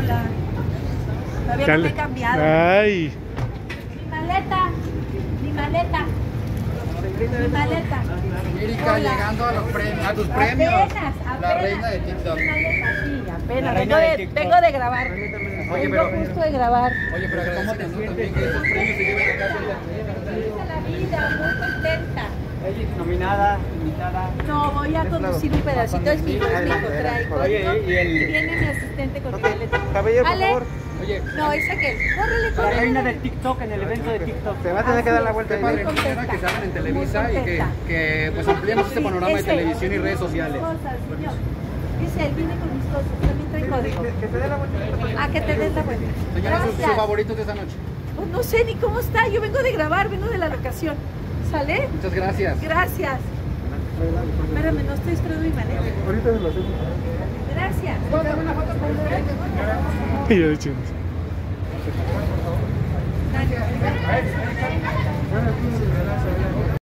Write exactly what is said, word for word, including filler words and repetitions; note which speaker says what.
Speaker 1: Hola. Todavía
Speaker 2: Cal...
Speaker 1: no me he cambiado.
Speaker 2: Ay.
Speaker 1: Mi maleta. Mi maleta. Mi maleta.
Speaker 3: Erika, llegando a, los premios, a tus premios.
Speaker 1: Apenas, apenas.
Speaker 3: La reina de TikTok.
Speaker 1: Mi maleta, sí, apenas.
Speaker 3: La
Speaker 1: Vengo
Speaker 3: reina de
Speaker 1: de,
Speaker 3: TikTok.
Speaker 1: vengo de grabar.
Speaker 3: Oye,
Speaker 1: vengo
Speaker 3: pero-
Speaker 1: justo de grabar.
Speaker 3: Oye, pero agradecemos ¿no? también que esos premios se lleven a casa.
Speaker 1: Feliz de la vida, muy contenta.
Speaker 4: Nominada, invitada.
Speaker 1: No, voy a conducir un pedacito, es mi hijo, es mi hijo, trae
Speaker 4: Oye,
Speaker 1: código.
Speaker 4: y el-
Speaker 1: Viene mi asistente con mi maleta.
Speaker 4: Caballero, por
Speaker 1: Ale.
Speaker 4: favor.
Speaker 3: Oye,
Speaker 1: No, es aquel. Córrele,
Speaker 4: La
Speaker 1: córrele.
Speaker 4: reina del TikTok en el evento de TikTok.
Speaker 5: Se va a tener que dar la vuelta
Speaker 3: qué
Speaker 5: ahí.
Speaker 3: padre,
Speaker 1: Muy
Speaker 3: quisiera que se hagan en Televisa
Speaker 1: muy
Speaker 3: y que,
Speaker 1: contenta.
Speaker 3: que pues ampliemos este panorama de
Speaker 1: Ese,
Speaker 3: televisión y redes sociales.
Speaker 1: Cosas, señor. Dice, él viene con mis cosas, también trae código.
Speaker 5: Que se dé la vuelta.
Speaker 1: Ah, que te des la vuelta.
Speaker 3: Señora, su, su
Speaker 1: Gracias.
Speaker 3: favorito de esta noche.
Speaker 1: Pues no sé ni cómo está, yo vengo de grabar, vengo de la locación. ¿Sale?
Speaker 3: Muchas gracias.
Speaker 1: Gracias. Espérame, no estoy esperando mi maleta.
Speaker 5: Ahorita se lo hacemos.
Speaker 1: Gracias.
Speaker 2: Y yo de hecho.
Speaker 1: Dale.